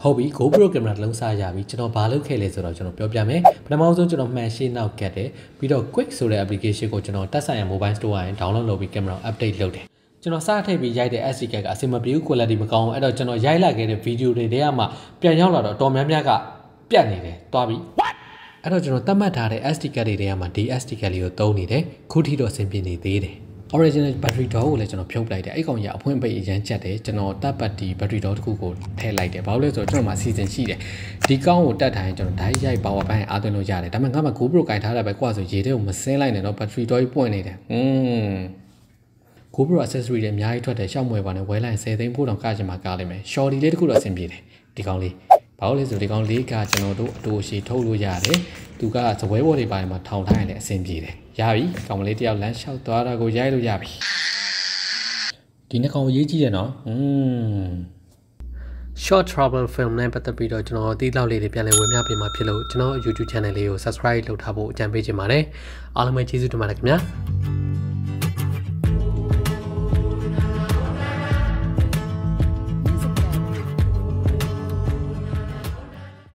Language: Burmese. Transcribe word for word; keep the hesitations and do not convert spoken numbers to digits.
ဟုတ်ပြီ GoPro ကင်မရာတစ်လုံးစားရပြီကျွန်တော်ဘာလုပ်ခဲ့လဲဆိုတော့ကျွန်တော်ပြောပြမယ်ပထမဆုံးကျွန်တော်မှန်ရှင်းနောက်ကတ်တယ်ပြီးတော့ Quick ဆိုတဲ့ application ကိုကျွန်တော်တက်ဆိုင်ရ mobile store ရင် download လုပ်ပြီးကင်မရာ update လုပ်တယ်ကျွန်တော်စထည့်ပြီးရိုက်တဲ့ S D card ကအဆင်မပြေဘူး quality မကောင်းဘူးအဲ့တော့ကျွန်တော်ရိုက်လာခဲ့တဲ့ video တွေတည်းကမှပြန်ရောက်လာတော့တော်များများကပြတ်နေတယ်တွားပြီ အဲ့တော့ကျွန်တော်သတ်မှတ်ထားတဲ့ S D card တွေတည်းကမှဒီ S D card လေးကိုသုံးနေတယ်ခုထိတော့အဆင်ပြေနေသေးတယ် original battery door ကိုလည်းကျွန်တော်ဖြုတ်လိုက်တယ်အဲ့ကောင်ကြီးအဖွင့်ပိတ်အရန်ချက်တယ်ကျွန်တော်တပ်ပတ်ဒီ battery door တစ်ခုကိုထည့်လိုက်တယ်ဘာလို့လဲဆိုတော့ကျွန်တော်မှာ season ရှိတယ်ဒီကောင်းကိုတက်ထားရင်ကျွန်တော်ဓာတ်ရိုက် power bank အားသွင်းလို့ရတယ်ဒါပေမဲ့ငါမှ GoPro ကင်ထားတာပဲကွာဆိုရေထဲကိုမစင်းလိုက်နဲ့တော့ battery door ကြီးပွင့်နေတယ်อืม GoPro accessory တွေအများကြီးထွက်တယ်ရှောက်မွယ်ပါနဲ့ဝဲလိုက်tenသိန်းပို့တော့ကချင်မှာကားလိမ့်မယ် shorty လေးတစ်ခုတော့အဆင်ပြေတယ်ဒီကောင်လေးဘာလို့လဲဆိုဒီကောင်လေးကကျွန်တော်တို့အတူရှိထုတ်လို့ရတယ်သူကစပွဲဘော်တွေပိုင်းမှာထောင်ထားရင်လည်းအဆင်ပြေတယ်ရပြီကောင်မလေးတယောက်လမ်းလျှောက်သွားတာကိုရိုက်လို့ရပြီဒီနှစ်ကောင်ရေးကြည့်ရနော်อืม short travel film နဲ့ပတ်သက်ပြီးတော့ကျွန်တော်တီးလောက်လေးတွေပြန်လည်ဝေမျှပေးမှာဖြစ်လို့ကျွန်တော် YouTube channel လေးကို subscribe လုပ်ထားဖို့အကြံပေးချင်ပါတယ်အားလုံးပဲကျေးဇူးတင်ပါတယ်ခင်ဗျာ